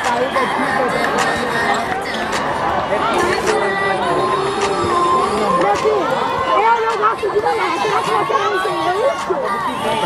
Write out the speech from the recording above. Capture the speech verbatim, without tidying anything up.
sair daqui, meu filho, eu não gosto de mulher. Será que você não entendeu isso?